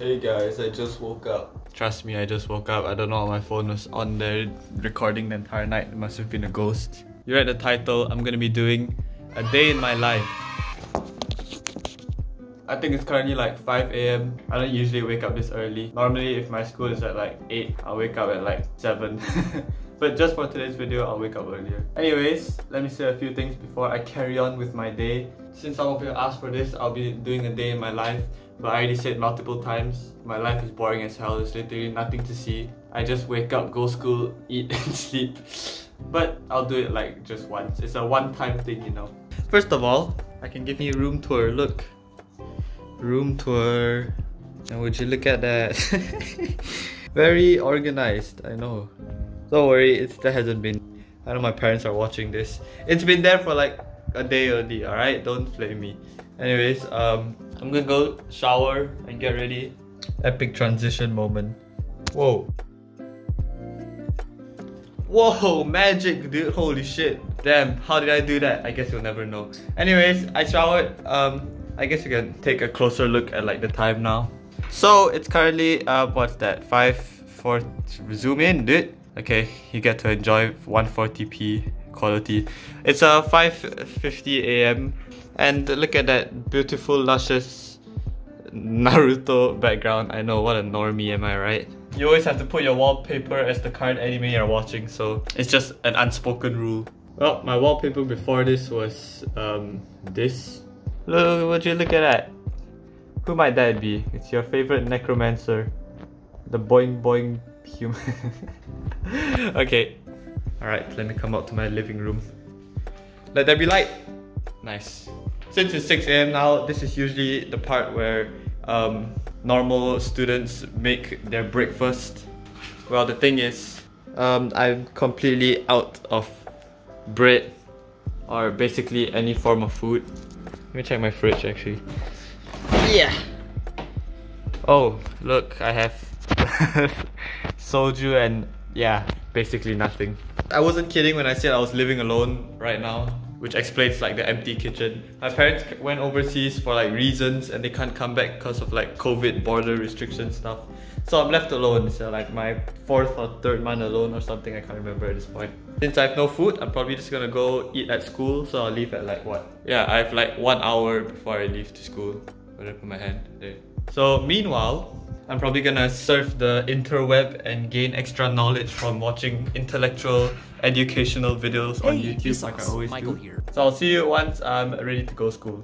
Hey guys, I just woke up. Trust me, I just woke up. I don't know, my phone was on there recording the entire night. It must have been a ghost. You read the title. I'm gonna be doing a day in my life. I think it's currently like 5 AM. I don't usually wake up this early. Normally if my school is at like 8, I'll wake up at like 7. But just for today's video, I'll wake up earlier. Anyways, let me say a few things before I carry on with my day. Since some of you asked for this, I'll be doing a day in my life. But I already said multiple times, my life is boring as hell. There's literally nothing to see. I just wake up, go school, eat and sleep. But I'll do it like just once. It's a one-time thing, you know. First of all, I can give you a room tour. Look. Room tour. And would you look at that? Very organized, I know. Don't worry, there hasn't been. I know my parents are watching this. It's been there for like a day already, alright? Don't flame me. Anyways, I'm gonna go shower and get ready. Epic transition moment. Whoa. Whoa, magic, dude. Holy shit. Damn, how did I do that? I guess you'll never know. Anyways, I showered. I guess you can take a closer look at like the time now. So it's currently what's that? 5:40. Zoom in, dude. Okay, you get to enjoy 140p quality. It's 5:50 AM. And look at that beautiful, luscious Naruto background. I know, what a normie, am I right? You always have to put your wallpaper as the current anime you're watching, so it's just an unspoken rule. Well, my wallpaper before this was this. Look, would you look at that? Who might that be? It's your favorite necromancer. The boing boing human. Okay. Alright, let me come out to my living room. Let there be light. Nice. Since it's 6 AM now, this is usually the part where normal students make their breakfast. Well, the thing is, I'm completely out of bread or basically any form of food. Let me check my fridge actually. Yeah. Oh, look, I have soju and yeah, basically nothing. I wasn't kidding when I said I was living alone right now, which explains like the empty kitchen. My parents went overseas for like reasons and they can't come back because of like COVID border restriction stuff. So I'm left alone. So like my 4th or 3rd month alone or something, I can't remember at this point. Since I have no food, I'm probably just gonna go eat at school. So I'll leave at like what? Yeah, I have like 1 hour before I leave to school. Where did I put my hand? There. So meanwhile, I'm probably gonna surf the interweb and gain extra knowledge from watching intellectual, educational videos on YouTube like I always do. Here. So I'll see you once I'm ready to go to school.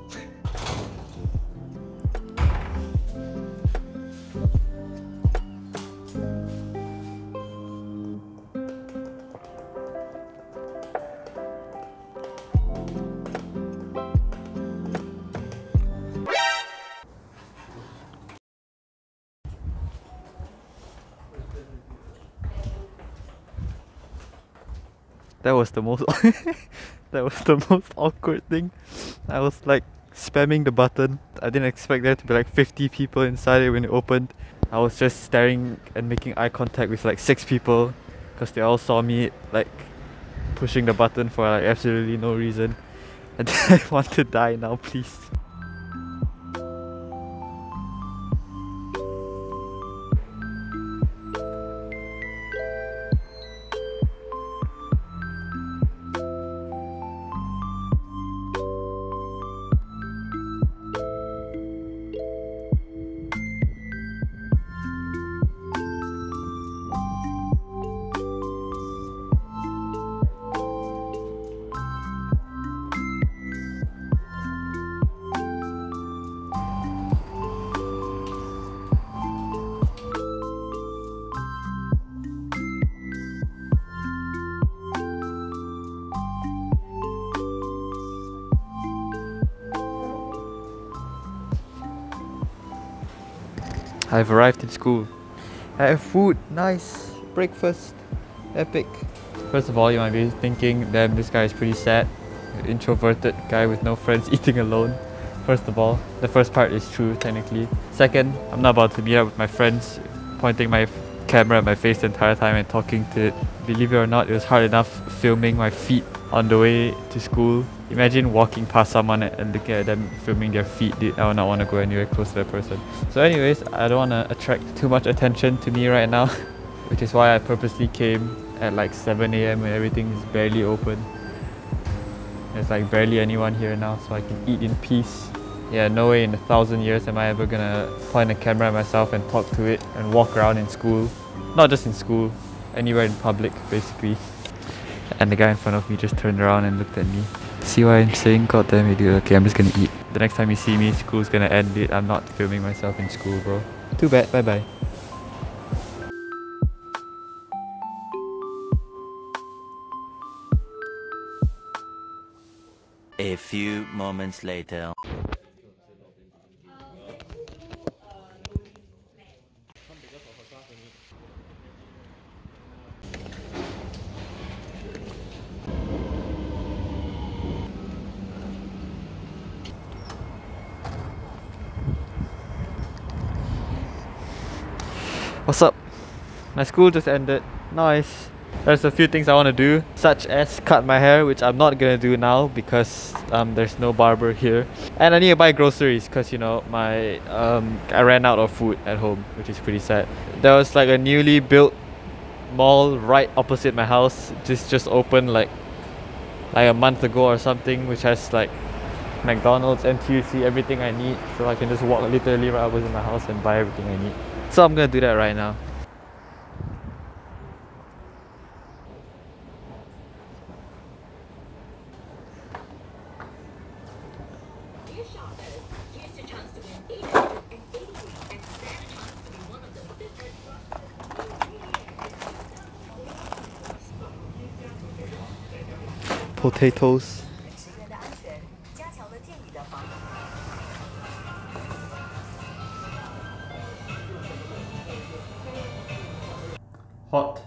That was the most that was the most awkward thing. I was like spamming the button. I didn't expect there to be like 50 people inside it when it opened. I was just staring and making eye contact with like 6 people because they all saw me like pushing the button for like absolutely no reason. And I want to die now, please. I've arrived in school. I have food, nice, breakfast, epic. First of all, you might be thinking, damn, this guy is pretty sad. Introverted guy with no friends eating alone. First of all, the first part is true technically. Second, I'm not about to meet up with my friends, pointing my camera at my face the entire time and talking to it. Believe it or not, it was hard enough filming my feet on the way to school. Imagine walking past someone and looking at them filming their feet, dude. I would not want to go anywhere close to that person. So anyways, I don't want to attract too much attention to me right now, which is why I purposely came at like 7 AM when everything is barely open. There's like barely anyone here now, so I can eat in peace. Yeah, no way in 1,000 years am I ever gonna point a camera at myself and talk to it and walk around in school. Not just in school, anywhere in public basically. And the guy in front of me just turned around and looked at me. See what I'm saying? God damn it, dude. Okay, I'm just gonna eat. The next time you see me, school's gonna end, dude. I'm not filming myself in school, bro. Too bad, bye bye. A few moments later. What's up? My school just ended. Nice. There's a few things I want to do, such as cut my hair, which I'm not gonna do now because there's no barber here. And I need to buy groceries because, you know, I ran out of food at home, which is pretty sad. There was like a newly built mall right opposite my house, just opened like a month ago or something, which has like McDonald's, NTUC, everything I need, so I can just walk literally right opposite my house and buy everything I need. So I'm gonna do that right now. Potatoes. Hot.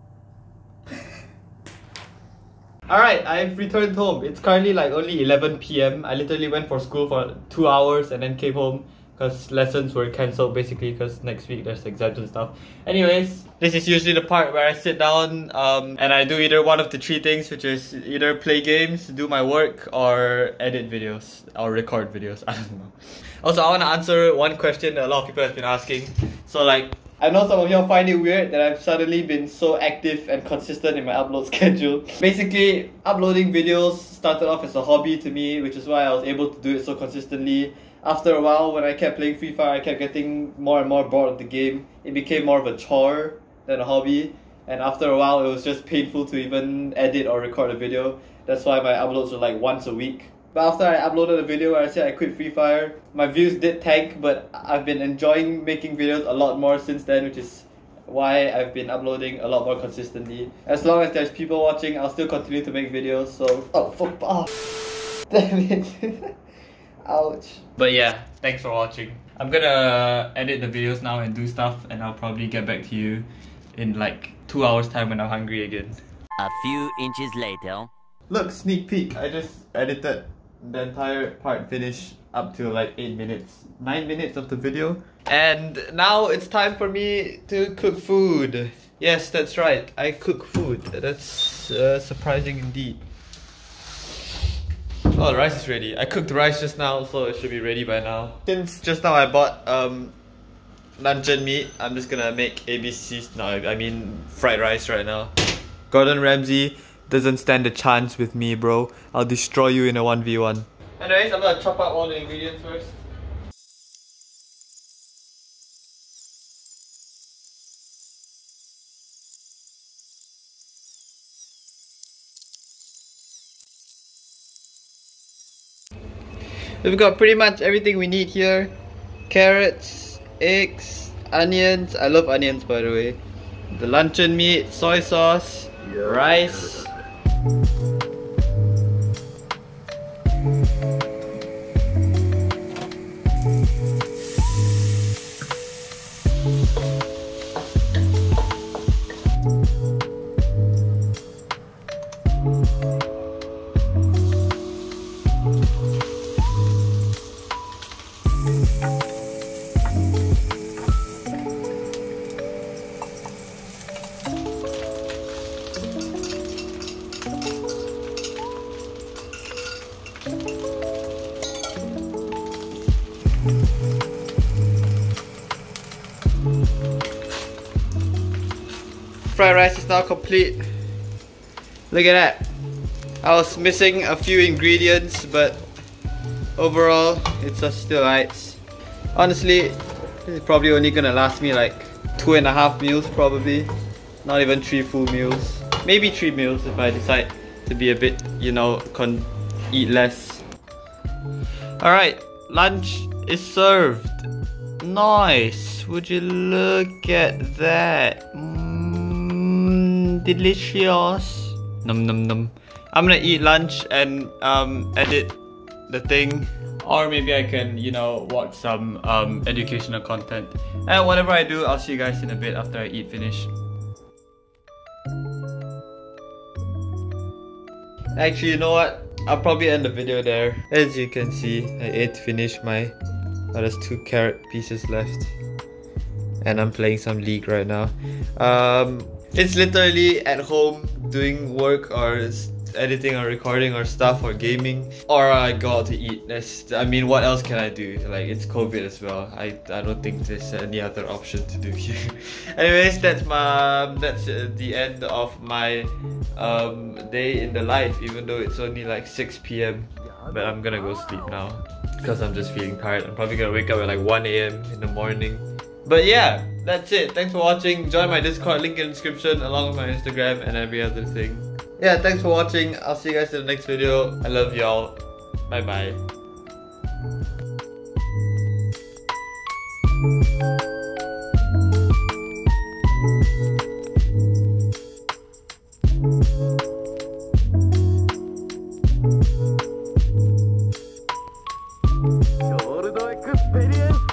Alright, I've returned home. It's currently like only 11 PM. I literally went for school for 2 hours and then came home because lessons were cancelled basically because next week there's exams and stuff. Anyways, this is usually the part where I sit down and I do either one of the three things, which is either play games, do my work, or edit videos or record videos. I don't know. Also, I want to answer one question that a lot of people have been asking. So like, I know some of y'all find it weird that I've suddenly been so active and consistent in my upload schedule. Basically, uploading videos started off as a hobby to me, which is why I was able to do it so consistently. After a while, when I kept playing Free Fire, I kept getting more and more bored of the game. It became more of a chore than a hobby. And after a while, it was just painful to even edit or record a video. That's why my uploads were like once a week. But after I uploaded a video where I said I quit Free Fire, my views did tank, but I've been enjoying making videos a lot more since then, which is why I've been uploading a lot more consistently. As long as there's people watching, I'll still continue to make videos, so... Oh, fuck off! Damn it! Ouch. But yeah, thanks for watching. I'm gonna edit the videos now and do stuff, and I'll probably get back to you in like 2 hours time when I'm hungry again. A few inches later. Look, sneak peek. I just edited the entire part finished up to like 8 minutes. 9 minutes of the video. And now it's time for me to cook food. Yes, that's right. I cook food. That's surprising indeed. Oh, the rice is ready. I cooked the rice just now, so it should be ready by now. Since just now I bought luncheon meat, I'm just gonna make ABCs. No, I mean fried rice right now. Gordon Ramsay doesn't stand a chance with me, bro. I'll destroy you in a 1v1. Anyways, I'm gonna chop up all the ingredients first. We've got pretty much everything we need here. Carrots, eggs, onions. I love onions, by the way. The luncheon meat, soy sauce, rice. fried rice is now complete. Look at that. I was missing a few ingredients, but overall, it's just still right. Honestly, this is probably only gonna last me like 2.5 meals probably. Not even 3 full meals. Maybe 3 meals if I decide to be a bit, you know, eat less. Alright, lunch is served. Nice. Would you look at that? Delicious. Num num num. I'm gonna eat lunch and edit the thing. Or maybe I can, you know, watch some educational content. And whatever I do, I'll see you guys in a bit after I eat finish. Actually, you know what? I'll probably end the video there. As you can see, I ate finish my... Oh, there's 2 carrot pieces left. And I'm playing some League right now. It's literally at home doing work or editing or recording or stuff or gaming, or I go out to eat. I mean, what else can I do? Like, it's COVID as well. I don't think there's any other option to do here. Anyways, that's the end of my day in the life, even though it's only like 6 PM. But I'm gonna go sleep now because I'm just feeling tired. I'm probably gonna wake up at like 1 AM in the morning. But yeah, that's it. Thanks for watching. Join my Discord, link in the description, along with my Instagram and every other thing. Yeah, thanks for watching. I'll see you guys in the next video. I love y'all. Bye bye. Gold experience.